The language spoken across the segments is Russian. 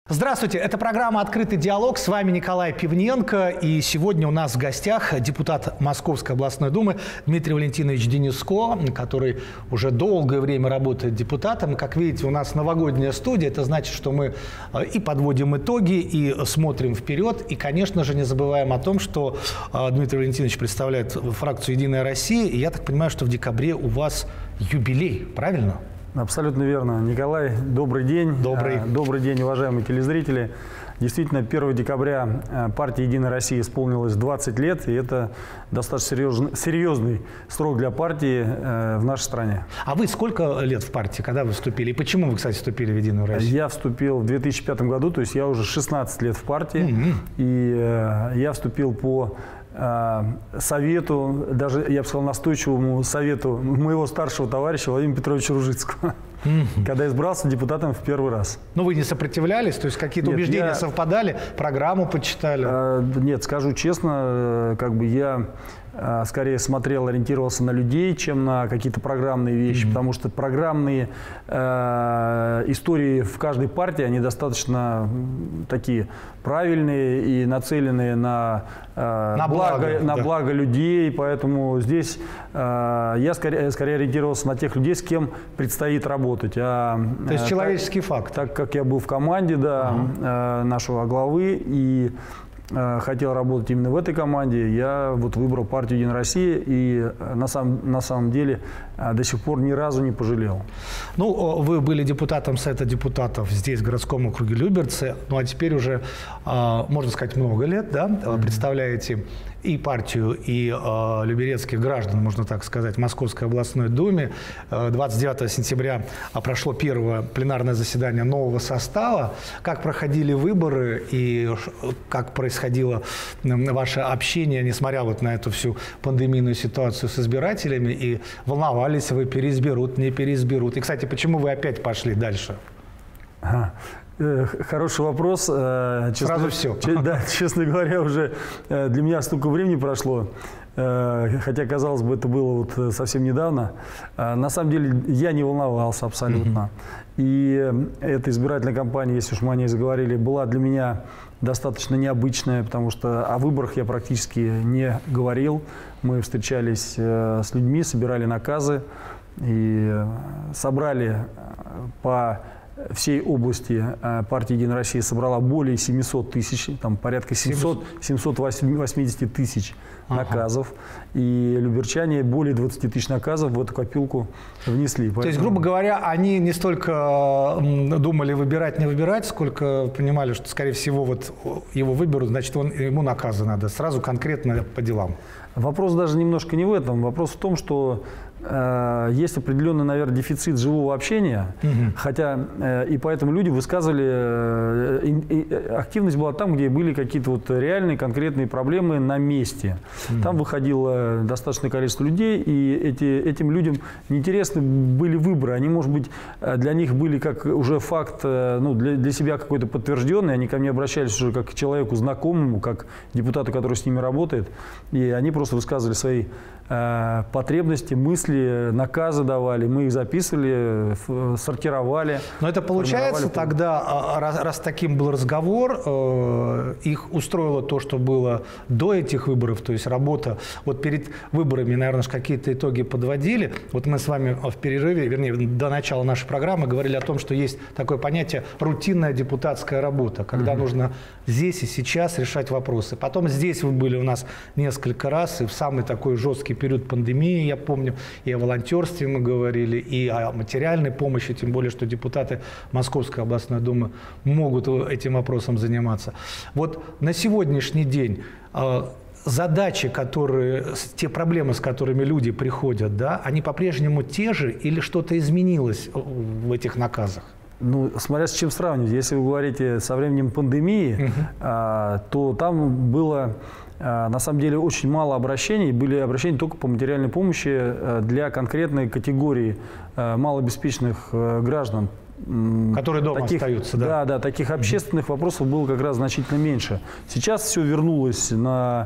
Здравствуйте, это программа «Открытый диалог». С вами Николай Пивненко. И сегодня у нас в гостях депутат Московской областной думы Дмитрий Валентинович Дениско, который уже долгое время работает депутатом. Как видите, у нас новогодняя студия. Это значит, что мы и подводим итоги, и смотрим вперед. И, конечно же, не забываем о том, что Дмитрий Валентинович представляет фракцию «Единая Россия». И я так понимаю, что в декабре у вас юбилей, правильно? Абсолютно верно. Николай, добрый день. Добрый день, уважаемые телезрители. Действительно, 1 декабря партии «Единая Россия» исполнилось 20 лет, и это достаточно серьезный срок для партии в нашей стране. А вы сколько лет в партии, когда вы вступили? И почему вы, кстати, вступили в «Единую Россию»? Я вступил в 2005 году, то есть я уже 16 лет в партии, и я вступил по совету, даже, я бы сказал, настойчивому совету моего старшего товарища Владимира Петровича Ружицкого, когда избрался депутатом в первый раз. Ну, вы не сопротивлялись? То есть какие-то убеждения совпадали? Программу почитали? Нет, скажу честно, я скорее смотрел, ориентировался на людей, чем на какие-то программные вещи, потому что программные истории в каждой партии, они достаточно такие правильные и нацеленные на благо людей, поэтому здесь я скорее ориентировался на тех людей, с кем предстоит работать. То есть человеческий факт. Так как я был в команде нашего главы и хотел работать именно в этой команде, я выбрал партию «Единая Россия» и на самом деле до сих пор ни разу не пожалел. Ну, вы были депутатом Совета депутатов здесь, в городском округе Люберцы, ну а теперь уже, можно сказать, много лет, да, представляете и партию, и люберецких граждан, можно так сказать, в Московской областной думе. 29 сентября прошло первое пленарное заседание нового состава. Как проходили выборы и как происходило ваше общение, несмотря на эту всю пандемийную ситуацию с избирателями, и волновались вы, переизберут, не переизберут? И, кстати, почему вы опять пошли дальше? Хороший вопрос. Сразу все. Да, честно говоря, уже для меня столько времени прошло, хотя, казалось бы, это было совсем недавно. На самом деле я не волновался абсолютно. И эта избирательная кампания, если уж мы о ней заговорили, была для меня достаточно необычная, потому что о выборах я практически не говорил. Мы встречались с людьми, собирали наказы и собрали по всей области партия «Единая Россия» собрала более 700 тысяч, там порядка 780 тысяч наказов. И люберчане более 20 тысяч наказов в эту копилку внесли. То есть, грубо говоря, они не столько думали выбирать, не выбирать, сколько понимали, что, скорее всего, его выберут, значит, ему наказы надо. Сразу конкретно по делам. Вопрос даже немножко не в этом. Вопрос в том, что есть определенный, наверное, дефицит живого общения, хотя и поэтому люди высказывали, активность была там, где были какие-то реальные, конкретные проблемы на месте. Там выходило достаточное количество людей, и этим людям неинтересны были выборы. Они, может быть, для них были как уже факт, для себя какой-то подтвержденный, они ко мне обращались уже как к человеку знакомому, как депутату, который с ними работает, и они просто высказывали свои потребности, мысли, наказы давали, мы их записывали, сортировали. Но это получается тогда, раз таким был разговор, их устроило то, что было до этих выборов, то есть работа, перед выборами, наверное, какие-то итоги подводили. Мы с вами в перерыве, вернее, до начала нашей программы говорили о том, что есть такое понятие рутинная депутатская работа, когда нужно здесь и сейчас решать вопросы. Потом здесь вы были у нас несколько раз, и в самый такой жесткий период пандемии, я помню, и о волонтерстве мы говорили, и о материальной помощи, тем более, что депутаты Московской областной думы могут этим вопросом заниматься. На сегодняшний день задачи, те проблемы, с которыми люди приходят, да, они по-прежнему те же или что-то изменилось в этих наказах? Смотря с чем сравнивать. Если вы говорите со временем пандемии, то там было на самом деле очень мало обращений. Были обращения только по материальной помощи для конкретной категории малообеспеченных граждан. Которые дома остаются, да? Да, таких общественных вопросов было как раз значительно меньше. Сейчас все вернулось на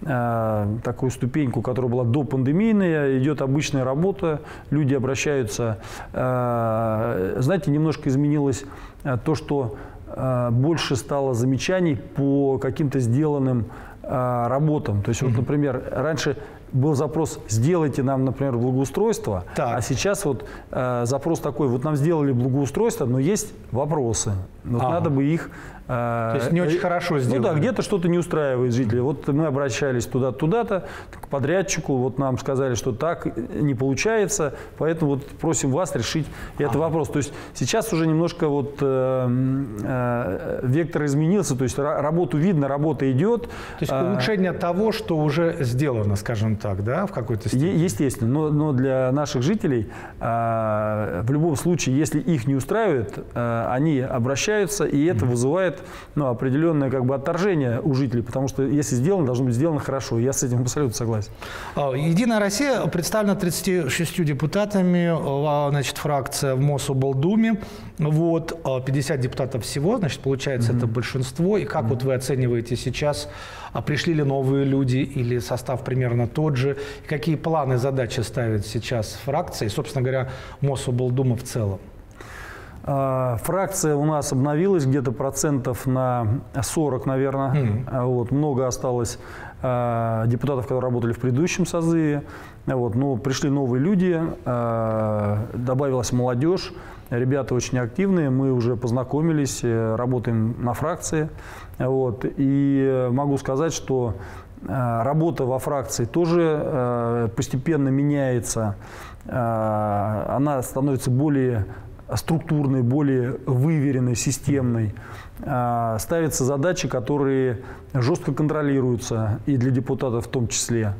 такую ступеньку, которая была до пандемийная, идет обычная работа, люди обращаются. Знаете, немножко изменилось то, что больше стало замечаний по каким-то сделанным работам. То есть, вот, например, раньше был запрос «сделайте нам, например, благоустройство», а сейчас вот запрос такой: вот нам сделали благоустройство, но есть вопросы. Вот надо бы их… То есть не очень хорошо сделано. Ну да, где-то что-то не устраивает жителей. Вот мы обращались туда-то, к подрядчику, вот нам сказали, что так не получается, поэтому вот просим вас решить этот вопрос. То есть сейчас уже немножко вот вектор изменился, то есть работу видно, работа идет. То есть улучшение того, что уже сделано, скажем так, да, в какой-то степени? Естественно, но для наших жителей в любом случае, если их не устраивает, они обращаются, и это вызывает определенное как бы отторжение у жителей, потому что если сделано, должно быть сделано хорошо. Я с этим абсолютно согласен. «Единая Россия» представлена 36 депутатами, значит, фракция в Мособлдуме. Вот, 50 депутатов всего, значит, получается, это большинство. И как вот вы оцениваете сейчас, пришли ли новые люди или состав примерно тот же? И какие планы, задачи ставит сейчас фракция и, собственно говоря, Мособлдума в целом? Фракция у нас обновилась где-то процентов на 40, наверное. Вот, много осталось депутатов, которые работали в предыдущем созыве. Вот, но пришли новые люди, добавилась молодежь. Ребята очень активные, мы уже познакомились, работаем на фракции. Вот, и могу сказать, что работа во фракции тоже постепенно меняется. Она становится более структурной, более выверенной, системной. Ставятся задачи, которые жестко контролируются, и для депутатов в том числе.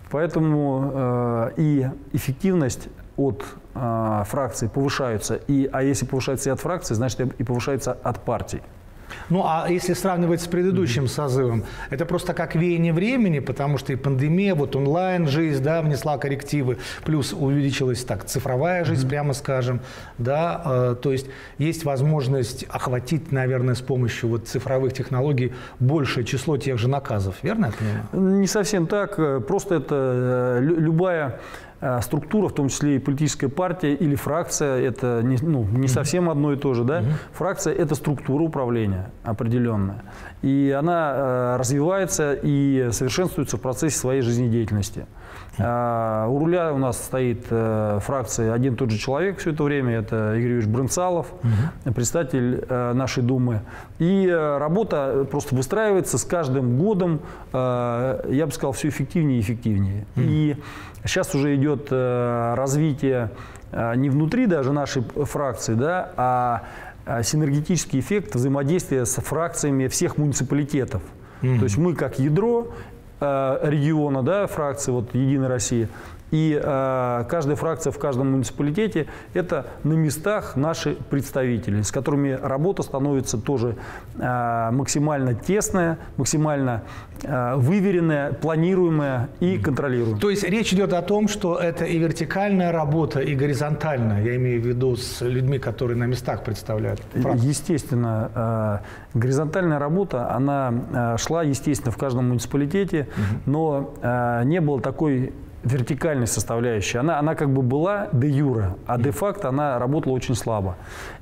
Поэтому и эффективность от фракции повышается. А если повышается и от фракции, значит и повышается от партий. Ну, а если сравнивать с предыдущим созывом, это просто как веяние времени, потому что и пандемия, вот онлайн-жизнь, да, внесла коррективы, плюс увеличилась так цифровая жизнь, прямо скажем, да, то есть есть возможность охватить, наверное, с помощью вот цифровых технологий большее число тех же наказов, верно я понимаю? Не совсем так, просто это любая структура, в том числе и политическая партия или фракция, это не совсем одно и то же. Да? Фракция – это структура управления определенная. И она развивается и совершенствуется в процессе своей жизнедеятельности. У руля у нас стоит фракции один и тот же человек все это время, это Игорь Юрьевич Брынцалов, председатель нашей Думы. И работа просто выстраивается с каждым годом, я бы сказал, все эффективнее и эффективнее. И сейчас уже идет развитие не внутри даже нашей фракции, да, а синергетический эффект взаимодействия с фракциями всех муниципалитетов. То есть мы как ядро региона, да, фракции вот «Единая Россия», и каждая фракция в каждом муниципалитете – это на местах наши представители, с которыми работа становится тоже максимально тесная, максимально выверенная, планируемая и контролируемая. То есть речь идет о том, что это и вертикальная работа, и горизонтальная, я имею в виду с людьми, которые на местах представляют фракцию. Естественно, горизонтальная работа, она шла, естественно, в каждом муниципалитете, но не было такой вертикальной составляющей. Она как бы была де юре, а де факто она работала очень слабо.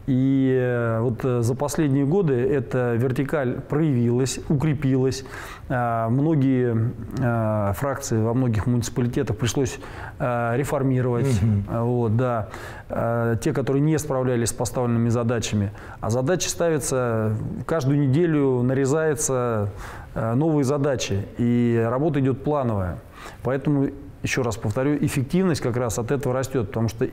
И вот за последние годы эта вертикаль проявилась, укрепилась. Многие фракции во многих муниципалитетах пришлось реформировать. Вот, да. Те, которые не справлялись с поставленными задачами. А задачи ставятся каждую неделю, нарезаются новые задачи. И работа идет плановая. Поэтому, еще раз повторю, эффективность как раз от этого растет, потому что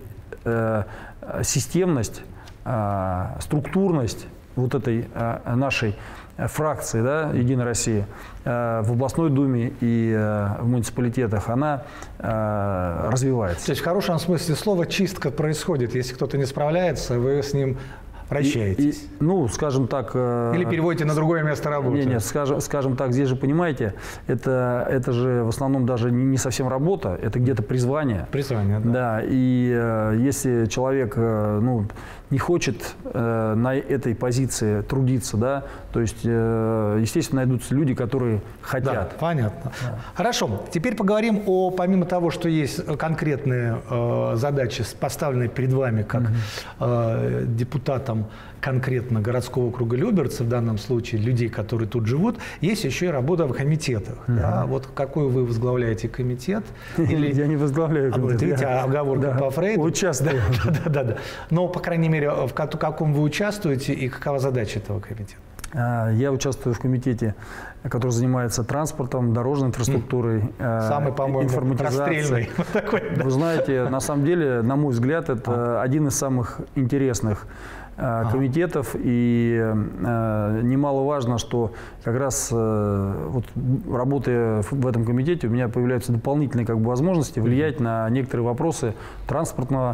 системность, структурность вот этой нашей фракции, да, «Единая Россия», в областной думе и в муниципалитетах, она развивается. То есть в хорошем смысле слова чистка происходит. Если кто-то не справляется, вы с ним прощаетесь. Ну, скажем так… Или переводите на другое место работы. Нет, скажем так, здесь же, понимаете, это же в основном даже не совсем работа, это где-то призвание. Призвание, да. Да, и если человек не хочет на этой позиции трудиться, да, то есть, естественно, найдутся люди, которые хотят. Да, понятно. Да. Хорошо, теперь поговорим помимо того, что есть конкретные задачи, поставленные перед вами как депутатам конкретно городского округа Люберцы, в данном случае людей, которые тут живут, есть еще и работа в комитетах. Да? Вот какой вы возглавляете комитет? Или... Я не возглавляю комитет. Видите, оговорка по Фрейду. Участвую. Да. Но, по крайней мере, в каком вы участвуете и какова задача этого комитета? Я участвую в комитете, который занимается транспортом, дорожной инфраструктурой, самый, по-моему, информатизацией. Вы знаете, на самом деле, на мой взгляд, это один из самых интересных комитетов, и немаловажно, что как раз вот, работая в этом комитете, у меня появляются дополнительные возможности влиять на некоторые вопросы транспортной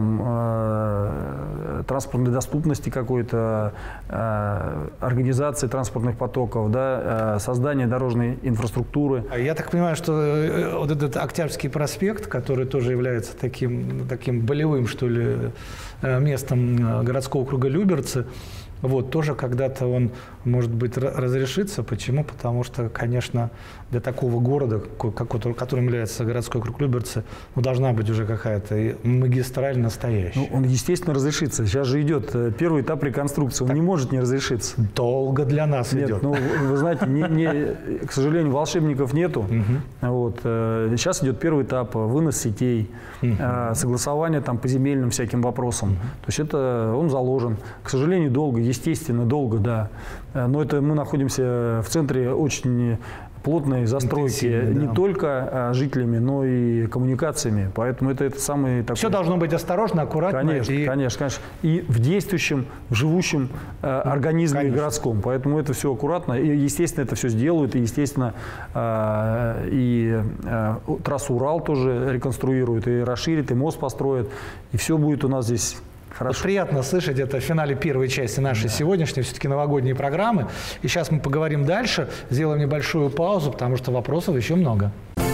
доступности какой-то, организации транспортных потоков, да, создания дорожной инфраструктуры. Я так понимаю, что вот этот Октябрьский проспект, который тоже является таким болевым, что ли, местом городского округа Люберцы, вот, тоже когда-то он, может быть, разрешится. Почему? Потому что, конечно, для такого города, которым является городской округ Люберцы, должна быть уже какая-то магистраль настоящая. Он, естественно, разрешится. Сейчас же идет первый этап реконструкции. Он не может не разрешиться. Долго для нас идет. Нет, вы знаете, к сожалению, волшебников нету. Вот. Сейчас идет первый этап, вынос сетей, согласование по земельным всяким вопросам. То есть это он заложен. К сожалению, долго. Естественно, долго, да. Но это мы находимся в центре очень плотной застройки не только жителями, но и коммуникациями. Поэтому это самый такой... Все должно быть осторожно, аккуратно. Конечно. И в действующем, в живущем организме городском. Поэтому это все аккуратно. И, естественно, это все сделают. И, естественно, трассу Урал тоже реконструируют, и расширят, и мост построят. И все будет у нас здесь... Хорошо. Вот приятно слышать это в финале первой части нашей сегодняшней, все-таки новогодней программы. И сейчас мы поговорим дальше, сделаем небольшую паузу, потому что вопросов еще много.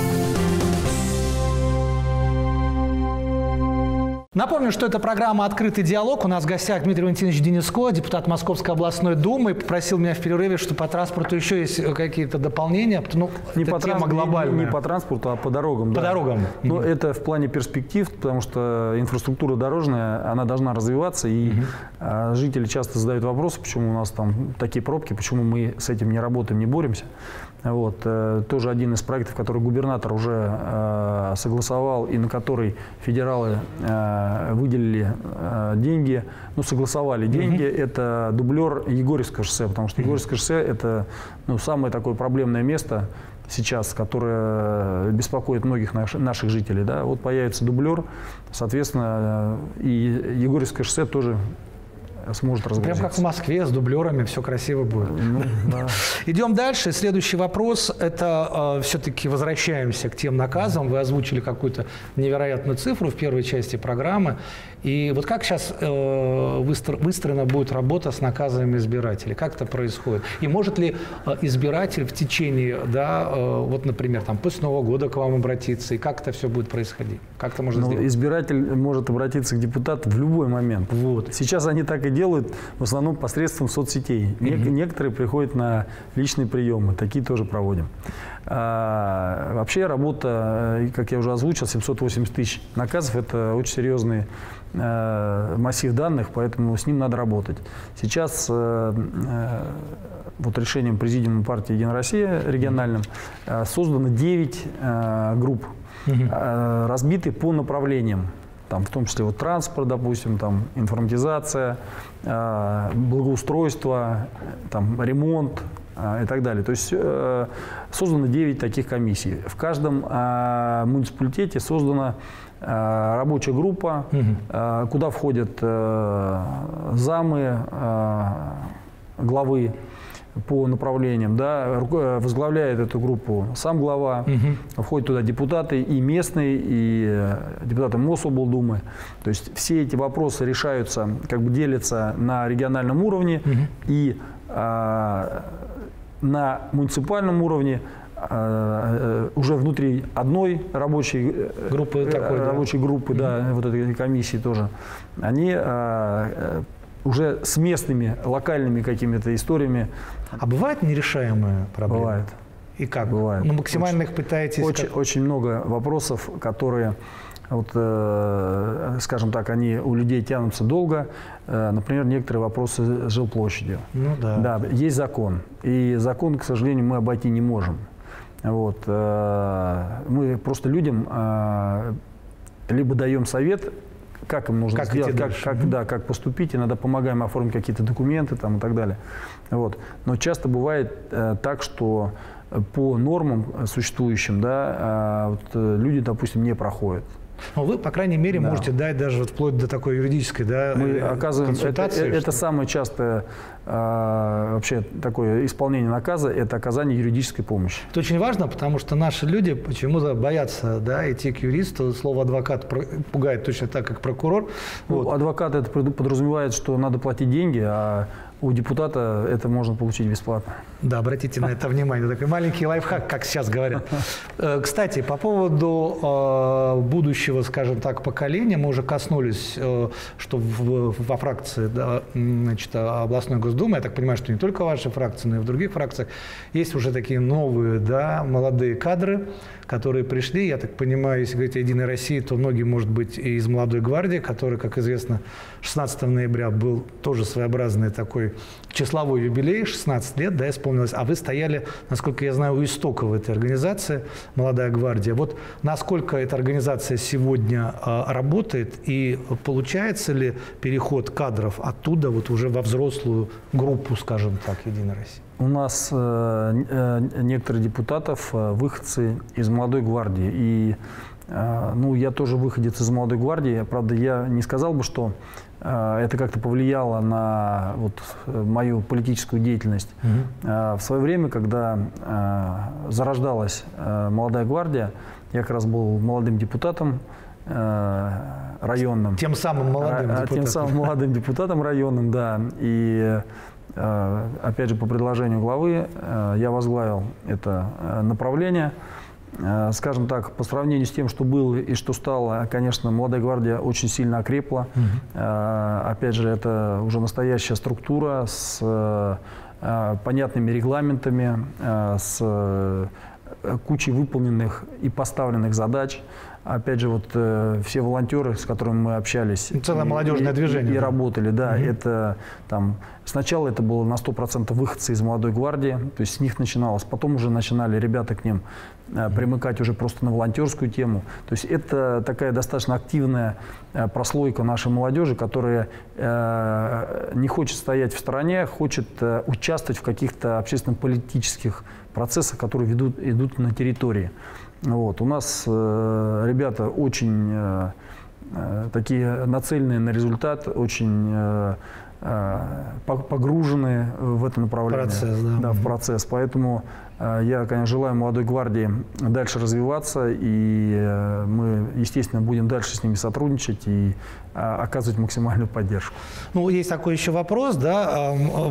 Напомню, что это программа «Открытый диалог». У нас в гостях Дмитрий Валентинович Дениско, депутат Московской областной думы. Попросил меня в перерыве, что по транспорту еще есть какие-то дополнения. Ну, это тема глобальная. Не по транспорту, а по дорогам. По дорогам. Но это в плане перспектив, потому что инфраструктура дорожная, она должна развиваться. И жители часто задают вопросы, почему у нас там такие пробки, почему мы с этим не работаем, не боремся. Вот. Тоже один из проектов, который губернатор уже согласовал и на который федералы выделили деньги, согласовали деньги. Это дублер Егорьевского шоссе, потому что Егорьевское шоссе – это самое такое проблемное место сейчас, которое беспокоит многих наших жителей. Да? Вот появится дублер, соответственно, и Егорьевское шоссе тоже сможет разгрузиться. Прям как в Москве с дублерами все красиво будет. Да. Идем дальше. Следующий вопрос. Это все-таки возвращаемся к тем наказам. Вы озвучили какую-то невероятную цифру в первой части программы. И вот как сейчас выстроена будет работа с наказами избирателей? Как это происходит? И может ли избиратель в течение, вот, например, после Нового года к вам обратиться? И как это все будет происходить? Как это можно сделать? Избиратель может обратиться к депутату в любой момент. Вот. Сейчас они так и делают, в основном посредством соцсетей. Некоторые приходят на личные приемы. Такие тоже проводим. Вообще работа, как я уже озвучил, 780 тысяч наказов – это очень серьезный массив данных, поэтому с ним надо работать. Сейчас вот решением Президиума партии «Единая Россия» региональным создано 9 групп, разбиты по направлениям. В том числе транспорт, допустим, информатизация, благоустройство, ремонт и так далее. То есть создано 9 таких комиссий. В каждом муниципалитете создана рабочая группа, куда входят замы, главы по направлениям, возглавляет эту группу сам глава, входят туда депутаты и местные, и депутаты Мособлдумы. То есть все эти вопросы решаются, делятся на региональном уровне и на муниципальном уровне уже внутри одной рабочей группы, вот этой комиссии тоже, они уже с местными, локальными какими-то историями. А бывают нерешаемые проблемы? Бывает. И как? Бывает. Ну, максимально их пытаетесь... Очень много вопросов, которые, вот, скажем так, они у людей тянутся долго. Например, некоторые вопросы с жилплощадью. Ну да. Да, есть закон. И закон, к сожалению, мы обойти не можем. Вот. Мы просто людям либо даем совет, как им нужно сделать, как поступить, иногда помогаем оформить какие-то документы там, и так далее. Вот. Но часто бывает так, что по нормам существующим, да, вот, люди, допустим, не проходят. Но вы, по крайней мере, можете дать даже вот вплоть до такой юридической, да, мы оказываем консультации. Это самое частое вообще такое исполнение наказа, это оказание юридической помощи. Это очень важно, потому что наши люди почему-то боятся, да, идти к юристу. Слово адвокат пугает точно так, как прокурор. Ну, вот. Адвокат это подразумевает, что надо платить деньги, а у депутата это можно получить бесплатно. Да, обратите на это внимание. Такой маленький лайфхак, как сейчас говорят. Кстати, по поводу будущего, скажем так, поколения, мы уже коснулись, что во фракции, да, значит, областной Госдумы, я так понимаю, что не только в вашей фракции, но и в других фракциях, есть уже такие новые, да, молодые кадры, которые пришли, я так понимаю, если говорить о «Единой России», то многие, может быть, и из «Молодой гвардии», который, как известно, 16 ноября был тоже своеобразный такой числовой юбилей, 16 лет, да, исполнилось, а вы стояли, насколько я знаю, у истоков этой организации «Молодая гвардия». Вот насколько эта организация сегодня работает и получается ли переход кадров оттуда вот уже во взрослую группу, скажем так, «Единой России»? У нас некоторые депутатов выходцы из «Молодой гвардии». И ну, я тоже выходец из «Молодой гвардии». Правда, я не сказал бы, что это как-то повлияло на вот, мою политическую деятельность. В свое время, когда зарождалась «Молодая гвардия», я как раз был молодым депутатом районным. Тем самым молодым депутатом. Тем самым молодым депутатом районным, да. И опять же, по предложению главы я возглавил это направление. Скажем так, по сравнению с тем, что было и что стало, конечно, «Молодая гвардия» очень сильно окрепла. Опять же, это уже настоящая структура с понятными регламентами, с кучей выполненных и поставленных задач. Опять же, вот все волонтеры, с которыми мы общались, целое молодежное движение, и работали, да, это там сначала это было на 100% выходцы из «Молодой гвардии», то есть с них начиналось, потом уже начинали ребята к ним примыкать уже просто на волонтерскую тему. То есть это такая достаточно активная прослойка нашей молодежи, которая не хочет стоять в стороне, хочет участвовать в каких-то общественно-политических процессах, которые идут на территории. Вот. У нас ребята очень такие нацеленные на результат, очень погружены в это направление, процесс, да. В процесс. Поэтому я, конечно, желаю «Молодой гвардии» дальше развиваться, и мы, естественно, будем дальше с ними сотрудничать и оказывать максимальную поддержку. Ну, есть такой еще вопрос, да,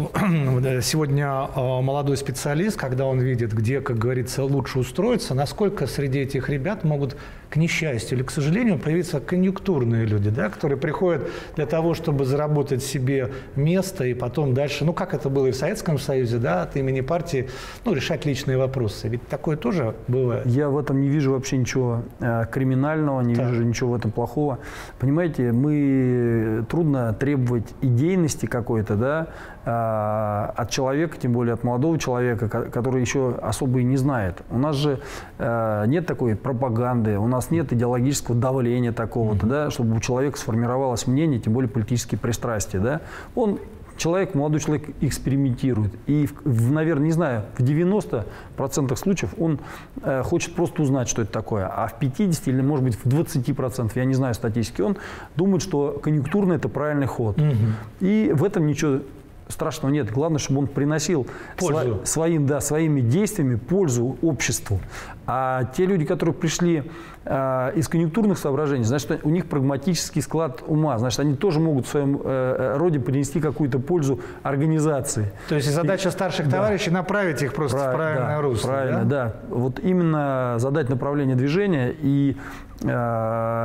сегодня молодой специалист, когда он видит, где, как говорится, лучше устроиться, насколько среди этих ребят могут, к несчастью или к сожалению, появиться конъюнктурные люди, да, которые приходят для того, чтобы заработать себе место и потом дальше, ну, как это было и в Советском Союзе, да, от имени партии, ну, решать личные вопросы. Ведь такое тоже бывает. Я в этом не вижу вообще ничего криминального, не вижу ничего в этом плохого. Понимаете, трудно требовать идейности какой-то, да, от человека, тем более от молодого человека, который еще особо и не знает. У нас же нет такой пропаганды, у нас нет идеологического давления такого-то, да, чтобы у человека сформировалось мнение, тем более политические пристрастия. Да. Молодой человек экспериментирует. И, наверное, не знаю, в 90% случаев он хочет просто узнать, что это такое. А в 50% или, может быть, в 20%, я не знаю статистики, он думает, что конъюнктурно это правильный ход. И в этом ничего страшного нет. Главное, чтобы он приносил своими действиями пользу обществу. А те люди, которые пришли из конъюнктурных соображений, значит, у них прагматический склад ума. Значит, они тоже могут в своем роде принести какую-то пользу организации. То есть задача старших товарищей направить их просто в правильное русло. Правильно, да. Вот именно задать направление движения и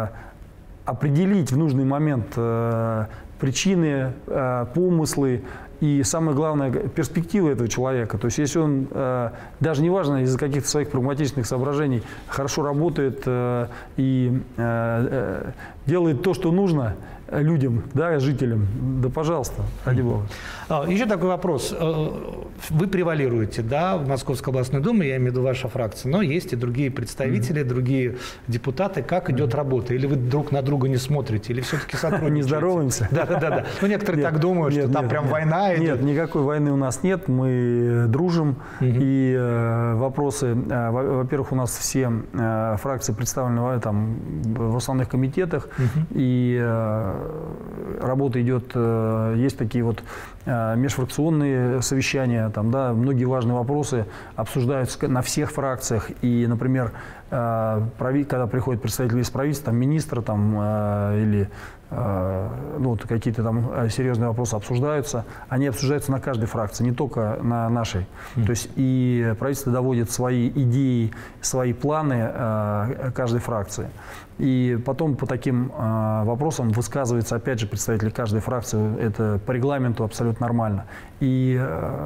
определить в нужный момент причины, помыслы и самое главное, перспектива этого человека. То есть если он, даже неважно из-за каких-то своих прагматичных соображений, хорошо работает и делает то, что нужно людям, да, жителям, да, пожалуйста, ради бога. Еще такой вопрос. Вы превалируете, да, в Московской областной думе, я имею в виду ваша фракция, но есть и другие представители, другие депутаты. Как идет работа? Или вы друг на друга не смотрите, или все-таки сотрудничаете? Не здороваемся. Да. Ну, некоторые так думают, что там прям война идет. Нет, никакой войны у нас нет, мы дружим. И вопросы, во-первых, у нас все фракции представлены там в основных комитетах, и работа идет, есть такие вот межфракционные совещания, там, да, многие важные вопросы обсуждаются на всех фракциях. И, например, когда приходят представители из правительства, там, министры там, или ну, вот какие-то там серьезные вопросы обсуждаются, они обсуждаются на каждой фракции, не только на нашей. То есть и правительство доводит свои идеи, свои планы каждой фракции. И потом по таким вопросам высказывается, опять же, представители каждой фракции. Это по регламенту абсолютно нормально. И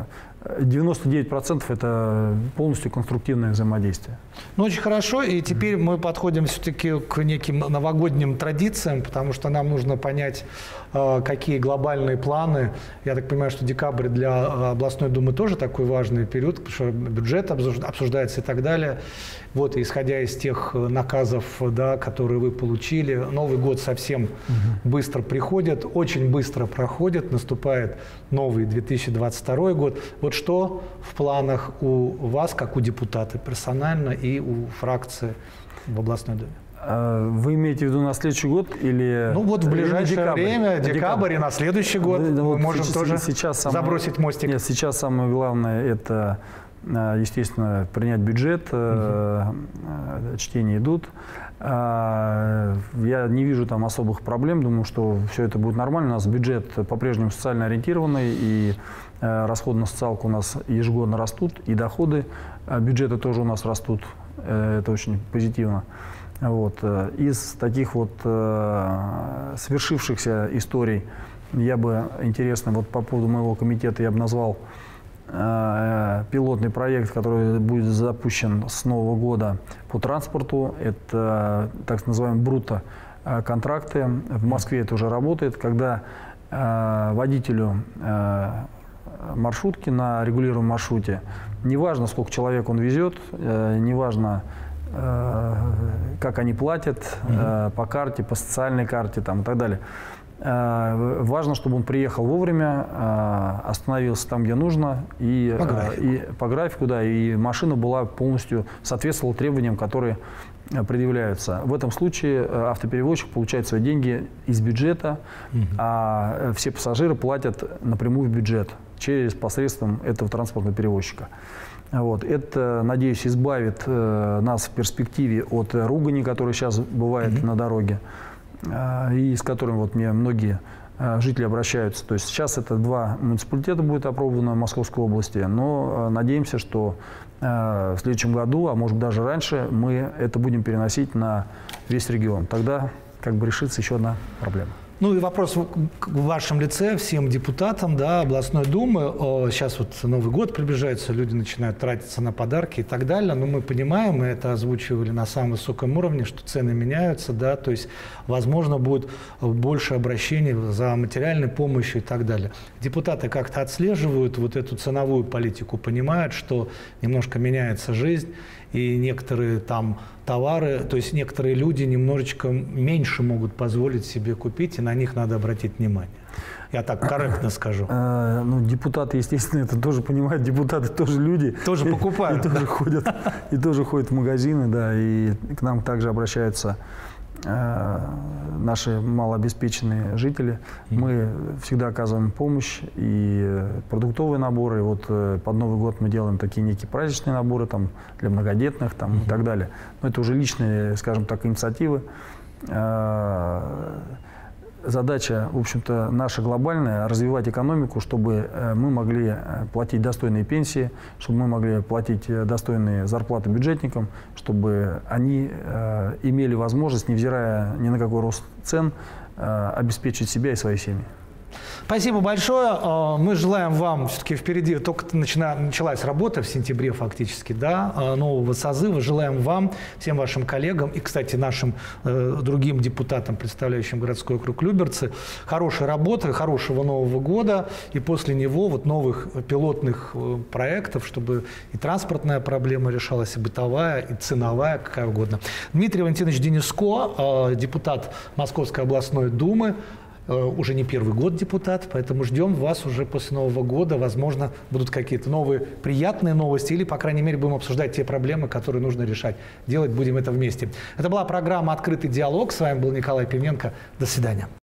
99% это полностью конструктивное взаимодействие. Ну, очень хорошо. И теперь мы подходим все-таки к неким новогодним традициям, потому что нам нужно понять, какие глобальные планы. Я так понимаю, что декабрь для областной думы тоже такой важный период, потому что бюджет обсуждается и так далее. Вот, исходя из тех наказов, да, которые вы получили, Новый год совсем быстро приходит, очень быстро проходит, наступает новый 2022 год. Вот что в планах у вас, как у депутата персонально, и у фракции в областной думе? Вы имеете в виду на следующий год или? Ну вот в ближайшее время, декабрь и на следующий год, мы можем тоже забросить мостик. Нет, сейчас самое главное – это, естественно, принять бюджет, чтения идут. Я не вижу там особых проблем, думаю, что все это будет нормально. У нас бюджет по-прежнему социально ориентированный, и расходы на социалку у нас ежегодно растут, и доходы бюджета тоже у нас растут. Это очень позитивно. Вот. Из таких вот свершившихся историй я бы, интересно, вот по поводу моего комитета я бы назвал пилотный проект, который будет запущен с Нового года по транспорту. Это так называемые брутто-контракты. В Москве это уже работает, когда водителю маршрутки на регулируемом маршруте, неважно, сколько человек он везет, неважно, как они платят, по карте, по социальной карте там, и так далее. Важно, чтобы он приехал вовремя, остановился там, где нужно, и по графику, да, и машина была полностью соответствовала требованиям, которые предъявляются. В этом случае автоперевозчик получает свои деньги из бюджета, а все пассажиры платят напрямую в бюджет через посредством этого транспортного перевозчика. Вот. Это, надеюсь, избавит нас в перспективе от ругани, которая сейчас бывает на дороге, и с которым вот мне многие жители обращаются. То есть сейчас это 2 муниципалитета будет опробовано в Московской области, но надеемся, что в следующем году, а может даже раньше, мы это будем переносить на весь регион. Тогда как бы решится еще одна проблема. Ну и вопрос в вашем лице всем депутатам, да, областной думы. Сейчас вот Новый год приближается, люди начинают тратиться на подарки и так далее. Но мы понимаем, мы это озвучивали на самом высоком уровне, что цены меняются, да, то есть, возможно, будет больше обращений за материальной помощью и так далее. Депутаты как-то отслеживают вот эту ценовую политику, понимают, что немножко меняется жизнь, и некоторые там товары, то есть некоторые люди немножечко меньше могут позволить себе купить, и на них надо обратить внимание. Я так корректно скажу. Ну, депутаты, естественно, это тоже понимают, депутаты тоже люди. Тоже покупают. И тоже ходят в магазины, да, и к нам также обращаются наши малообеспеченные жители. Мы всегда оказываем помощь, и продуктовые наборы. И вот под Новый год мы делаем такие некие праздничные наборы там, для многодетных там, и так далее. Но это уже личные, скажем так, инициативы. Задача, в общем-то, наша глобальная – развивать экономику, чтобы мы могли платить достойные пенсии, чтобы мы могли платить достойные зарплаты бюджетникам, чтобы они имели возможность, невзирая ни на какой рост цен, обеспечить себя и свои семьи. Спасибо большое. Мы желаем вам, все-таки впереди только началась работа в сентябре фактически, да, нового созыва. Желаем вам, всем вашим коллегам и, кстати, нашим другим депутатам, представляющим городской округ Люберцы, хорошей работы, хорошего Нового года и после него вот новых пилотных проектов, чтобы и транспортная проблема решалась, и бытовая, и ценовая, какая угодно. Дмитрий Валентинович Дениско, депутат Московской областной думы, уже не первый год депутат, поэтому ждем вас уже после Нового года. Возможно, будут какие-то новые приятные новости или, по крайней мере, будем обсуждать те проблемы, которые нужно решать. Делать будем это вместе. Это была программа «Открытый диалог». С вами был Николай Пивненко. До свидания.